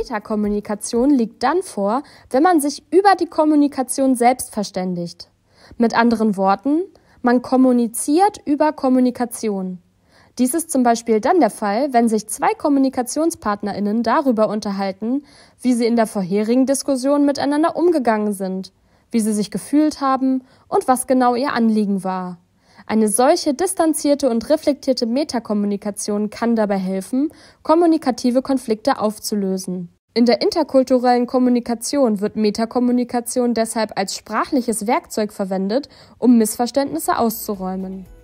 Metakommunikation liegt dann vor, wenn man sich über die Kommunikation selbst verständigt. Mit anderen Worten, man kommuniziert über Kommunikation. Dies ist zum Beispiel dann der Fall, wenn sich zwei KommunikationspartnerInnen darüber unterhalten, wie sie in der vorherigen Diskussion miteinander umgegangen sind, wie sie sich gefühlt haben und was genau ihr Anliegen war. Eine solche distanzierte und reflektierte Metakommunikation kann dabei helfen, kommunikative Konflikte aufzulösen. In der interkulturellen Kommunikation wird Metakommunikation deshalb als sprachliches Werkzeug verwendet, um Missverständnisse auszuräumen.